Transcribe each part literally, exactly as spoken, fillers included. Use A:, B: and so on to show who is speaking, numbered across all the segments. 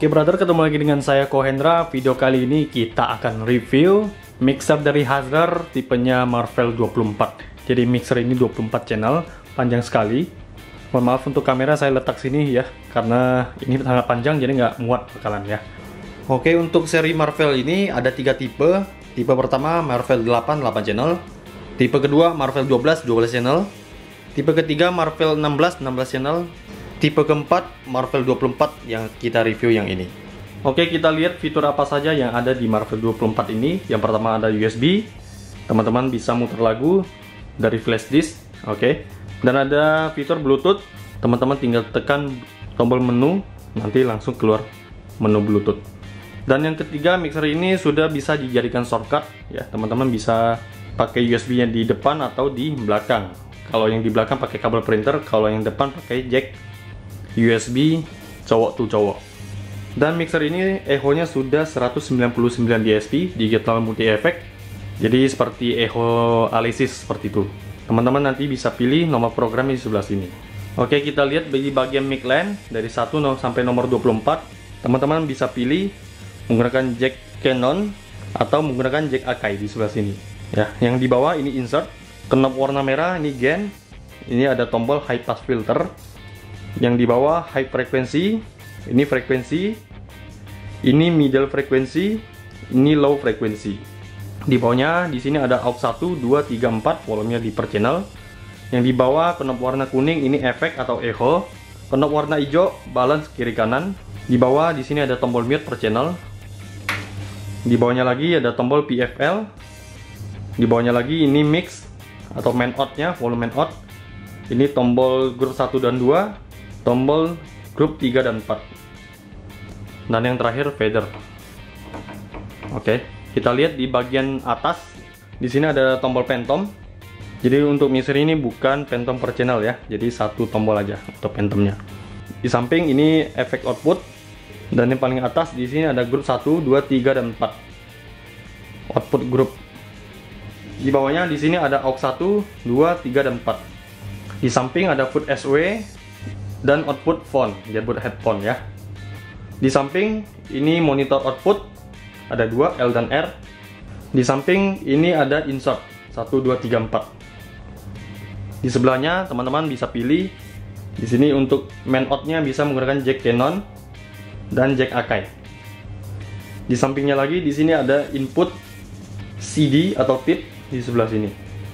A: Oke brother, ketemu lagi dengan saya Kohendra. Video kali ini kita akan review mixer dari Hazer tipenya Marvel dua puluh empat. Jadi mixer ini dua puluh empat channel, panjang sekali. Mohon maaf untuk kamera saya letak sini ya, karena ini sangat panjang jadi nggak muat bakalan ya. Oke, untuk seri Marvel ini ada tiga tipe. Tipe pertama Marvel delapan, delapan channel. Tipe kedua Marvel dua belas, dua belas channel. Tipe ketiga Marvel enam belas, enam belas channel. Tipe keempat Marvel dua puluh empat yang kita review yang ini. Oke, kita lihat fitur apa saja yang ada di Marvel dua puluh empat ini. Yang pertama ada U S B. Teman-teman bisa muter lagu dari flash disk. Oke. Dan ada fitur Bluetooth. Teman-teman tinggal tekan tombol menu, nanti langsung keluar menu Bluetooth. Dan yang ketiga, mixer ini sudah bisa dijadikan shortcut ya. Teman-teman bisa pakai U S B-nya di depan atau di belakang. Kalau yang di belakang pakai kabel printer, kalau yang depan pakai jack U S B cowok tuh cowok. Dan mixer ini echo-nya sudah seratus sembilan puluh sembilan D S P, digital multi effect. Jadi seperti echo Alesis seperti itu. Teman-teman nanti bisa pilih nomor program di sebelah sini. Oke, kita lihat di bagian mic line dari satu sampai nomor dua puluh empat. Teman-teman bisa pilih menggunakan jack Canon atau menggunakan jack Akai di sebelah sini. Ya, yang di bawah ini insert, knob warna merah ini gain. Ini ada tombol high pass filter. Yang di bawah high frequency, ini frekuensi, ini middle frequency, ini low frequency. Di bawahnya di sini ada aux satu, dua, tiga, empat, volumenya di per channel. Yang di bawah knob warna kuning ini efek atau echo, knob warna hijau balance kiri kanan. Di bawah di sini ada tombol mute per channel. Di bawahnya lagi ada tombol P F L. Di bawahnya lagi ini mix atau main out-nya, volume main out. Ini tombol grup satu dan dua. Tombol grup tiga dan empat. Dan yang terakhir fader. Oke, kita lihat di bagian atas. Di sini ada tombol phantom. Jadi untuk mixer ini bukan phantom per channel ya. Jadi satu tombol aja untuk phantomnya. Di samping ini efek output. Dan yang paling atas di sini ada grup satu, dua, tiga dan empat. Output grup. Di bawahnya di sini ada aux satu, dua, tiga dan empat. Di samping ada foot S W dan output phone, jailbird headphone ya. Di samping ini monitor output ada dua, L dan R. Di samping ini ada insert satu, dua, tiga, empat. Di sebelahnya teman-teman bisa pilih di sini untuk main out-nya bisa menggunakan jack Canon dan jack Akai. Di sampingnya lagi di sini ada input C D atau tip di sebelah sini.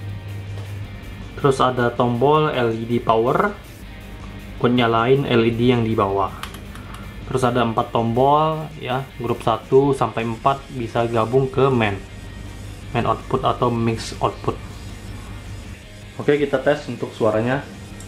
A: Terus ada tombol L E D power buat nyalain L E D yang di bawah. Terus ada empat tombol ya, grup satu sampai empat bisa gabung ke main main output atau mix output. Oke, kita tes untuk suaranya.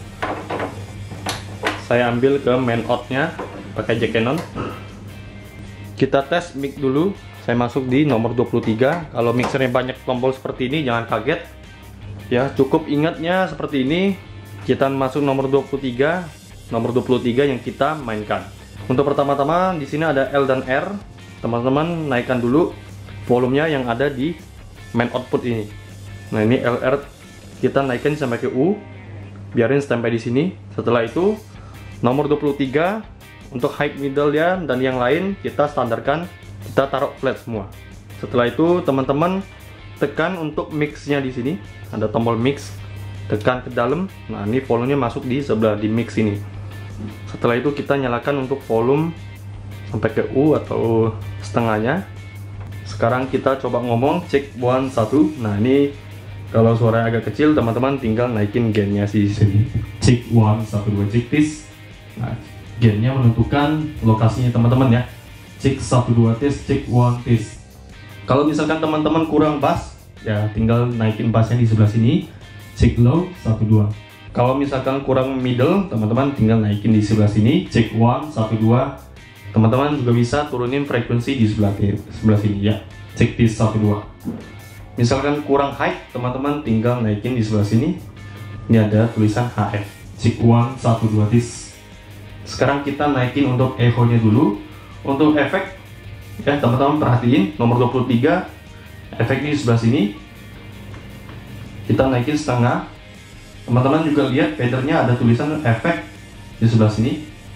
A: Saya ambil ke main out-nya pakai jack Canon. Kita tes mic dulu. Saya masuk di nomor dua puluh tiga. Kalau mixernya banyak tombol seperti ini jangan kaget ya, cukup ingatnya seperti ini. Kita masuk nomor dua puluh tiga, nomor dua puluh tiga yang kita mainkan. Untuk pertama-tama di sini ada L dan R. Teman-teman naikkan dulu volumenya yang ada di main output ini. Nah, ini L R kita naikkan sampai ke U. Biarin sampai di sini. Setelah itu nomor dua puluh tiga untuk high, middle ya dan yang lain kita standarkan, kita taruh flat semua. Setelah itu teman-teman tekan untuk mixnya di sini. Ada tombol mix. Tekan ke dalam. Nah, ini volumenya masuk di sebelah di mix ini. Setelah itu kita nyalakan untuk volume sampai ke U atau setengahnya. Sekarang kita coba ngomong cek one satu. Nah, ini kalau suara agak kecil teman-teman tinggal naikin gainnya di sini. Cek one satu dua cek tes. Nah, gainnya menentukan lokasinya teman-teman ya. Cek satu dua tes, cek one tes. Kalau misalkan teman-teman kurang bass, ya tinggal naikin bassnya di sebelah sini. Cek low satu dua. Kalau misalkan kurang middle, teman-teman tinggal naikin di sebelah sini. Cek one satu dua. Teman-teman juga bisa turunin frekuensi di sebelah sebelah sini ya. Cek tis satu dua. Misalkan kurang high, teman-teman tinggal naikin di sebelah sini. Ini ada tulisan H F. Cek one satu dua tis. Sekarang kita naikin untuk echo-nya dulu. Untuk efek ya, teman-teman perhatiin nomor dua puluh tiga efek di sebelah sini. Kita naikin setengah. Teman-teman juga lihat fadernya ada tulisan efek di sebelah sini.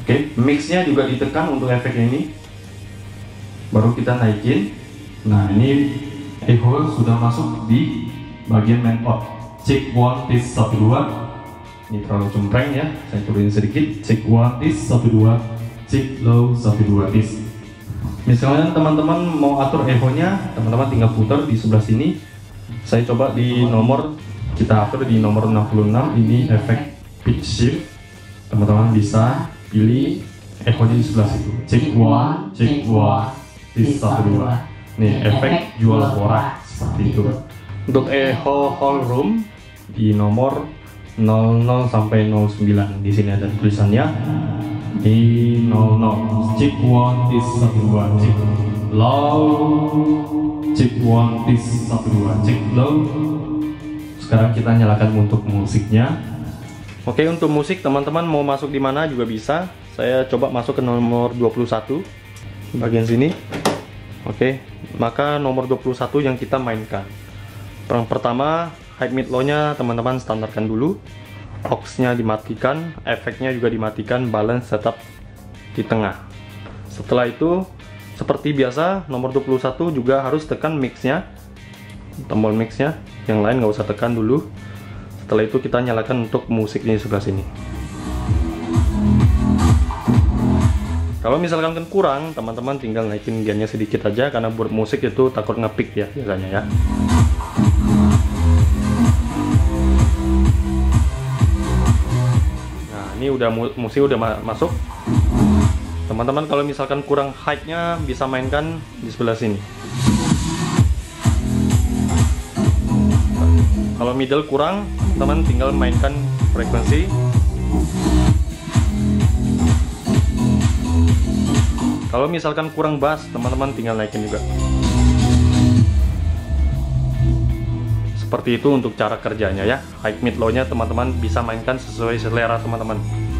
A: Oke, mixnya juga ditekan untuk efek ini. Baru kita naikin. Nah, ini echo sudah masuk di bagian main out. Check one tis satu dua. Ini terlalu cempreng ya, saya turunin sedikit. Check one tis satu dua. Check low satu dua tis. Misalnya teman-teman mau atur echo-nya, teman-teman tinggal putar di sebelah sini. Saya coba di nomor, kita atur di nomor enam puluh enam. Ini efek pitch shift. Teman-teman bisa pilih echo-nya di sebelah situ. Check one, check one. Tis satu dua. Nih efek jual borak seperti itu. Untuk echo whole room di nomor nol nol sampai nol sembilan. Di sini ada tulisannya di nol nol. Check one tis satu dua. Check low. Check one tis satu dua. Check low. Sekarang kita nyalakan untuk musiknya. Oke, untuk musik teman-teman mau masuk di mana juga bisa. Saya coba masuk ke nomor dua puluh satu bagian sini. Oke, maka nomor dua puluh satu yang kita mainkan. Yang pertama, high mid low nya teman-teman standarkan dulu. Aux-nya dimatikan, efeknya juga dimatikan, balance tetap di tengah. Setelah itu, seperti biasa, nomor dua puluh satu juga harus tekan mix-nya. Tombol mix-nya, yang lain nggak usah tekan dulu. Setelah itu kita nyalakan untuk musiknya di sebelah sini. Kalau misalkan kan kurang, teman-teman tinggal naikin gainnya sedikit aja, karena buat musik itu takut ngepick ya biasanya ya. Nah, ini udah musik udah ma masuk. Teman-teman kalau misalkan kurang high-nya bisa mainkan di sebelah sini. Kalau middle kurang, teman tinggal mainkan frekuensi. Kalau misalkan kurang bass, teman-teman tinggal naikin juga. Seperti itu untuk cara kerjanya ya. High mid low nya teman-teman bisa mainkan sesuai selera teman-teman.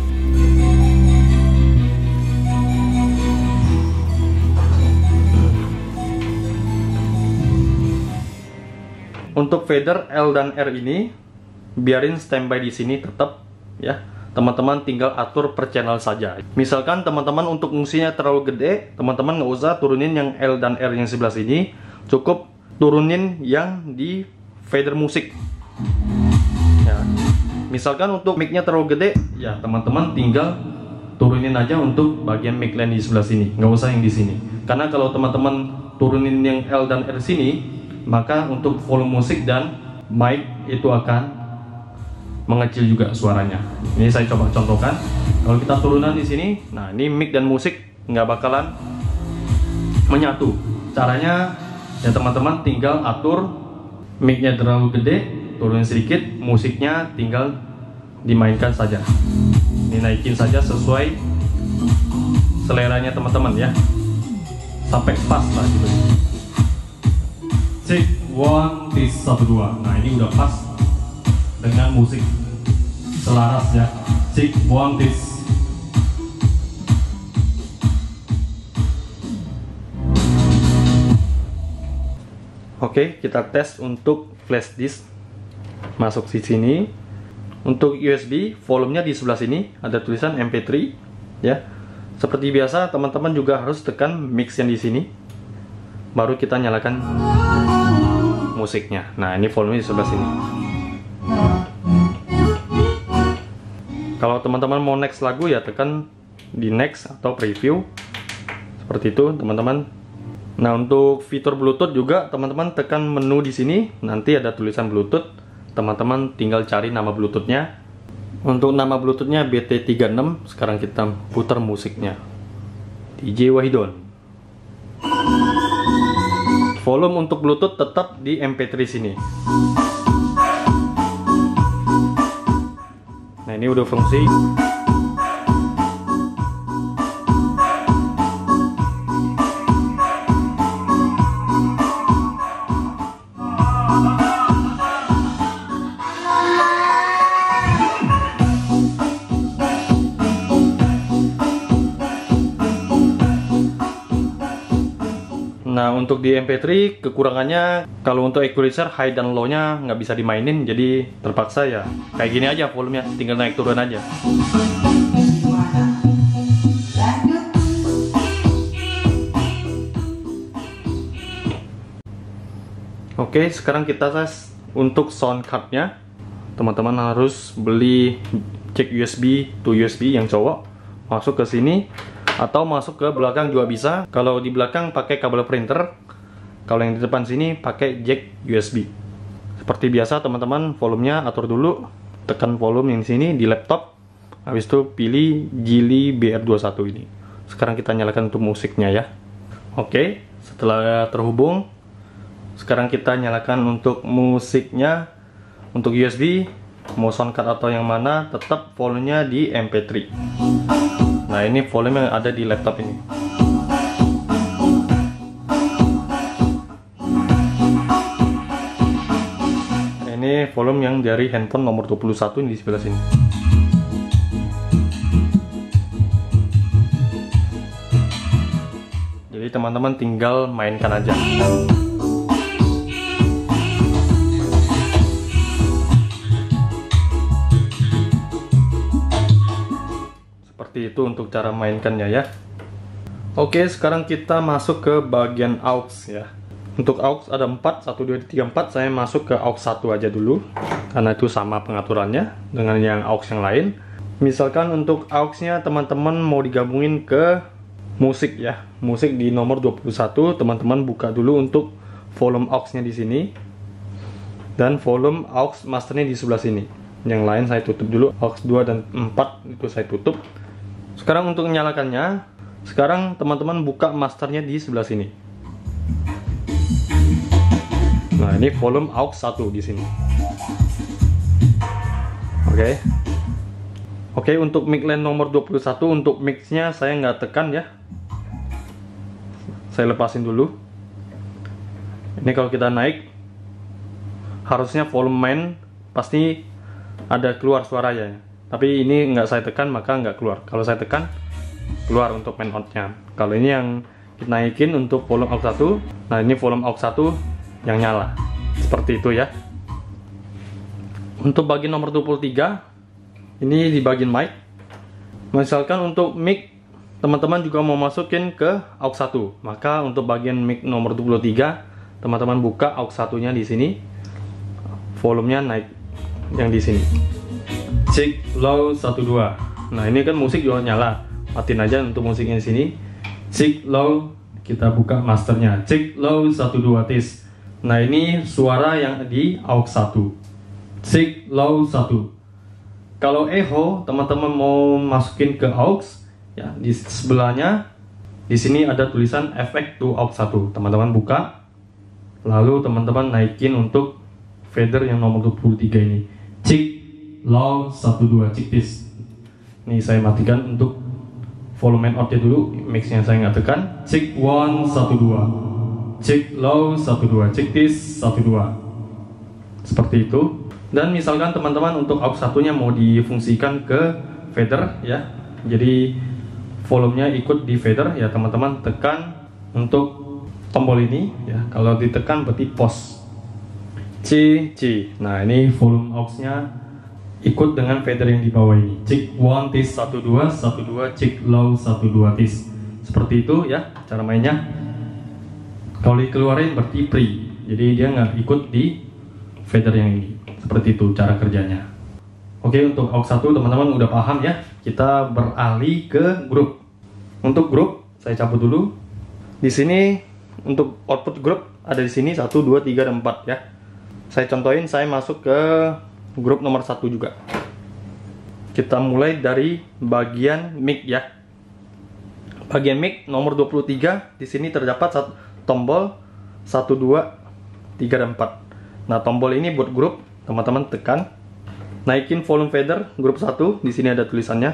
A: Untuk fader L dan R ini biarin standby di sini tetap ya. Teman-teman tinggal atur per channel saja. Misalkan teman-teman untuk fungsinya terlalu gede, teman-teman nggak usah turunin yang L dan R yang sebelah sini, cukup turunin yang di fader musik. Ya. Misalkan untuk mic-nya terlalu gede, ya teman-teman tinggal turunin aja untuk bagian mic line di sebelah sini, nggak usah yang di sini. Karena kalau teman-teman turunin yang L dan R sini, maka untuk volume musik dan mic itu akan mengecil juga suaranya. Ini saya coba contohkan. Kalau kita turunan di sini, nah ini mic dan musik nggak bakalan menyatu. Caranya ya teman-teman tinggal atur mic-nya terlalu gede, turunin sedikit, musiknya tinggal dimainkan saja. Ini naikin saja sesuai seleranya teman-teman ya, sampai pas lah gitu. Check one tis satu dua. Nah ini udah pas dengan musik selaras ya. Check one tis. Oke, kita tes untuk flash disk. Masuk di sini. Untuk U S B, volumenya di sebelah sini ada tulisan M P tiga ya. Seperti biasa, teman-teman juga harus tekan mix yang di sini. Baru kita nyalakan musiknya. Nah, ini volumenya di sebelah sini. Kalau teman-teman mau next lagu ya tekan di next atau preview. Seperti itu, teman-teman. Nah, untuk fitur Bluetooth juga teman-teman tekan menu di sini, nanti ada tulisan Bluetooth. Teman-teman tinggal cari nama Bluetooth-nya. Untuk nama Bluetooth-nya B T tiga enam. Sekarang kita putar musiknya. D J Wahidon. Volume untuk Bluetooth tetap di M P tiga sini. Nah, ini udah fungsi. Nah, untuk di M P tiga kekurangannya kalau untuk equalizer high dan low nya nggak bisa dimainin, jadi terpaksa ya kayak gini aja volumenya, tinggal naik turun aja. Oke, sekarang kita tes untuk sound cardnya. Teman-teman harus beli jack U S B to U S B yang cowok, masuk ke sini atau masuk ke belakang juga bisa. Kalau di belakang pakai kabel printer, kalau yang di depan sini pakai jack U S B. Seperti biasa teman-teman, volumenya atur dulu, tekan volume yang di sini di laptop, habis itu pilih Geely B R dua puluh satu ini. Sekarang kita nyalakan untuk musiknya ya. Oke, setelah terhubung, sekarang kita nyalakan untuk musiknya. Untuk U S B, mau sound card atau yang mana, tetap volumenya di M P tiga. Nah, ini volume yang ada di laptop ini. Ini volume yang dari handphone nomor dua puluh satu ini di sebelah sini. Jadi teman-teman tinggal mainkan aja. Seperti itu untuk cara mainkannya ya. Oke, sekarang kita masuk ke bagian aux ya. Untuk aux ada empat, satu, dua, tiga, empat. Saya masuk ke aux satu aja dulu, karena itu sama pengaturannya dengan yang aux yang lain. Misalkan untuk aux-nya teman-teman mau digabungin ke musik ya. Musik di nomor dua puluh satu, teman-teman buka dulu untuk volume aux-nya di sini. Dan volume aux masternya di sebelah sini. Yang lain saya tutup dulu, aux dua dan empat itu saya tutup. Sekarang untuk menyalakannya, sekarang teman-teman buka masternya di sebelah sini. Nah, ini volume aux satu di sini. Oke. Oke, untuk mic line nomor dua puluh satu, untuk mix-nya saya nggak tekan ya. Saya lepasin dulu. Ini kalau kita naik, harusnya volume main pasti ada keluar suaranya. Tapi ini nggak saya tekan, maka nggak keluar. Kalau saya tekan, keluar untuk main out-nya. Kalau ini yang kita naikin untuk volume aux satu, nah ini volume aux satu yang nyala. Seperti itu ya. Untuk bagian nomor dua puluh tiga, ini di bagian mic. Misalkan untuk mic, teman-teman juga mau masukin ke aux satu. Maka untuk bagian mic nomor dua puluh tiga, teman-teman buka aux satunya di sini. Volumenya naik yang di sini. Cek low satu dua. Nah, ini kan musik juga nyala. Matiin aja untuk musiknya di sini. Cek low, kita buka masternya. Cek low satu dua tis. Nah, ini suara yang di aux satu. Cek low satu. Kalau echo, teman-teman mau masukin ke aux, ya di sebelahnya di sini ada tulisan efek to aux satu. Teman-teman buka. Lalu teman-teman naikin untuk fader yang nomor dua puluh tiga ini. Cek low satu dua, cek tis. Ini saya matikan untuk volume outnya dulu, mixnya saya nggak tekan. Cek one satu dua, cek low satu dua, cek tis satu dua. Seperti itu. Dan misalkan teman-teman untuk aux satunya mau difungsikan ke fader ya, jadi volumenya ikut di fader ya, teman-teman tekan untuk tombol ini ya. Kalau ditekan berarti pause. C C. Nah, ini volume aux-nya ikut dengan fader yang di bawah ini. Cek one tis satu dua satu dua, cek low satu dua tis. Seperti itu ya cara mainnya. Kalau dikeluarin berarti pre, jadi dia nggak ikut di fader yang ini. Seperti itu cara kerjanya. Oke, untuk aux satu teman-teman udah paham ya. Kita beralih ke grup. Untuk grup saya cabut dulu. Di sini untuk output grup ada di sini satu dua tiga dan empat ya. Saya contohin, saya masuk ke grup nomor satu juga. Kita mulai dari bagian mic ya. Bagian mic nomor dua puluh tiga, di sini terdapat satu tombol satu dua tiga dan empat. Nah, tombol ini buat grup, teman-teman tekan. Naikin volume fader grup satu, di sini ada tulisannya.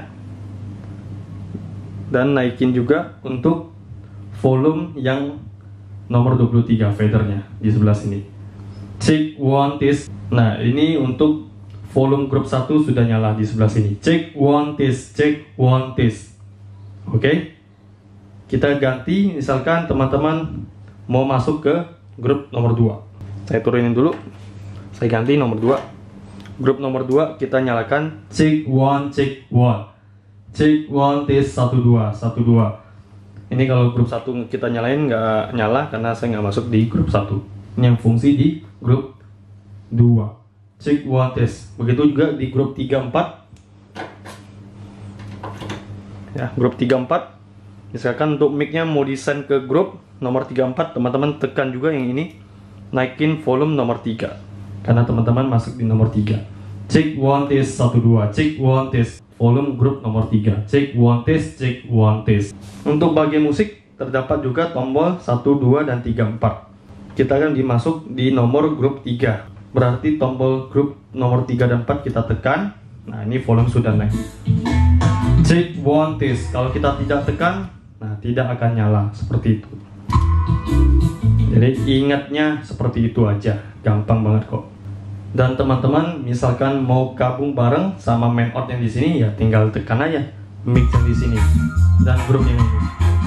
A: Dan naikin juga untuk volume yang nomor dua puluh tiga fadernya di sebelah sini. Cek one tis. Nah, ini untuk volume grup satu sudah nyala di sebelah sini. Cek one tis, cek one tis. Oke. Kita ganti, misalkan teman-teman mau masuk ke grup nomor dua. Saya turunin dulu. Saya ganti nomor dua. Grup nomor dua kita nyalakan cek one, cek one. Cek one tis satu dua satu dua. Ini kalau grup satu kita nyalain nggak nyala karena saya nggak masuk di grup satu. Ini yang fungsi di grup dua. Cek one test. Begitu juga di grup tiga empat. Ya, grup tiga empat. Misalkan untuk mic-nya mau desain ke grup nomor tiga empat, teman-teman tekan juga yang ini. Naikin volume nomor tiga. Karena teman-teman masuk di nomor tiga. Cek one test satu dua. Cek one test. Volume grup nomor tiga. Cek one test, cek one test. Untuk bagian musik terdapat juga tombol satu, dua, dan tiga, empat. Kita akan dimasuk di nomor grup tiga. Berarti tombol grup nomor tiga dan empat kita tekan. Nah, ini volume sudah naik. Cek one test. Kalau kita tidak tekan, nah tidak akan nyala seperti itu. Jadi ingatnya seperti itu aja. Gampang banget kok. Dan teman-teman misalkan mau gabung bareng sama main out yang di sini, ya tinggal tekan aja mic yang di sini dan grup yang ini.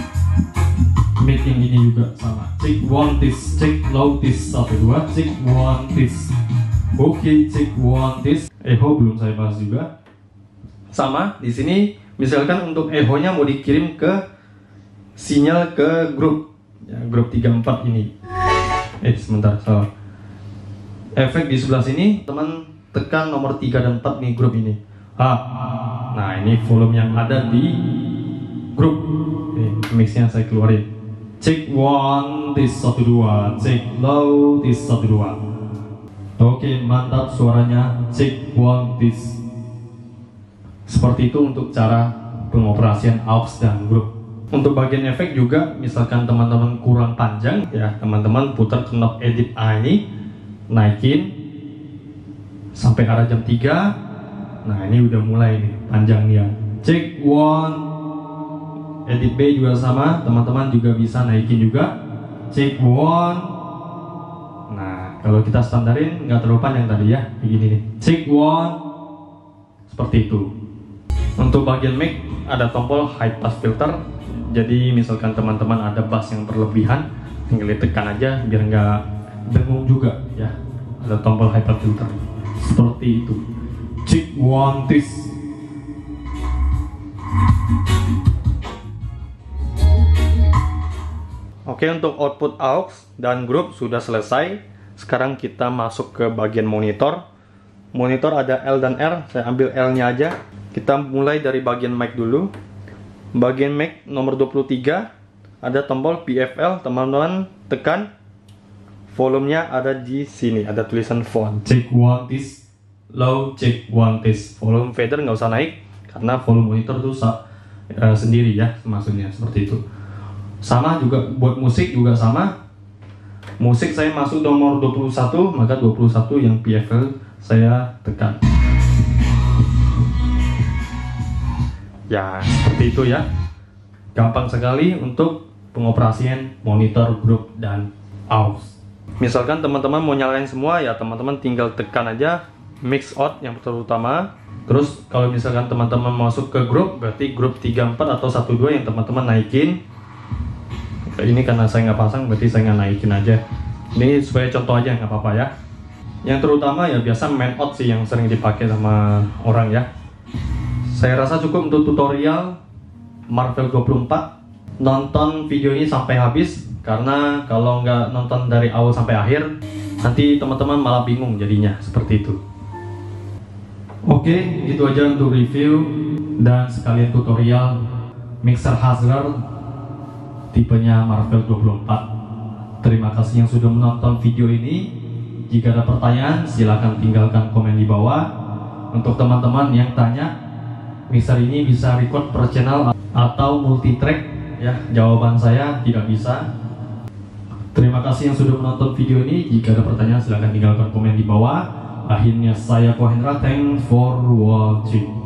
A: Mic yang ini juga sama. Cek one test, cek low test satu dua, cek one test. Oke, cek one test. Echo belum saya bahas juga. Sama di sini. Misalkan untuk echo-nya mau dikirim ke sinyal ke grup, ya, grup tiga empat ini. Eh sebentar salah. Efek di sebelah sini, teman tekan nomor tiga dan empat nih grup ini. Ah, nah ini volume yang ada di grup. Nih, mixnya saya keluarin. Cek one test satu dua, cek low test satu dua. Oke, mantap suaranya. Cek one test. Seperti itu untuk cara pengoperasian aux dan grup. Untuk bagian efek juga, misalkan teman-teman kurang panjang, ya teman-teman putar knob edit A ini, naikin sampai arah jam tiga. Nah ini udah mulai nih panjangnya. Cek one. Edit B juga sama, teman-teman juga bisa naikin juga. Cek one. Nah kalau kita standarin nggak terlalu panjang tadi ya, begini nih. Cek one. Seperti itu. Untuk bagian mic ada tombol high pass filter. Jadi misalkan teman-teman ada bass yang berlebihan, tinggal ditekan aja biar nggak dengung juga ya. Ada tombol high pass filter seperti itu. Cek one test. Oke, untuk output aux dan grup sudah selesai. Sekarang kita masuk ke bagian monitor. Monitor ada L dan R. Saya ambil L nya aja. Kita mulai dari bagian mic dulu. Bagian mic nomor dua puluh tiga, ada tombol P F L, teman-teman tekan. Volumenya ada di sini, ada tulisan font. Cek one test, low, cek one test. Volume fader nggak usah naik karena volume monitor tuh uh, sendiri ya, maksudnya seperti itu. Sama juga buat musik juga sama. Musik saya masuk nomor dua puluh satu, maka dua puluh satu yang P F L saya tekan. Ya, seperti itu ya. Gampang sekali untuk pengoperasian monitor, grup, dan aux. Misalkan teman-teman mau nyalain semua, ya teman-teman tinggal tekan aja mix out yang terutama. Terus kalau misalkan teman-teman masuk ke grup, berarti grup tiga empat atau satu dua yang teman-teman naikin. Ini karena saya nggak pasang, berarti saya nggak naikin aja. Ini supaya contoh aja, nggak apa-apa ya. Yang terutama ya biasa main out sih yang sering dipakai sama orang ya. Saya rasa cukup untuk tutorial Marvel dua puluh empat. Nonton video ini sampai habis, karena kalau nggak nonton dari awal sampai akhir, nanti teman-teman malah bingung jadinya, seperti itu. Oke, itu aja untuk review dan sekalian tutorial mixer Hazard tipenya Marvel dua puluh empat. Terima kasih yang sudah menonton video ini. Jika ada pertanyaan, silahkan tinggalkan komen di bawah. Untuk teman-teman yang tanya, mixer ini bisa record per channel atau multi track, ya jawaban saya tidak bisa. Terima kasih yang sudah menonton video ini. Jika ada pertanyaan, silahkan tinggalkan komen di bawah. Akhirnya saya Kohendra, thanks for watching.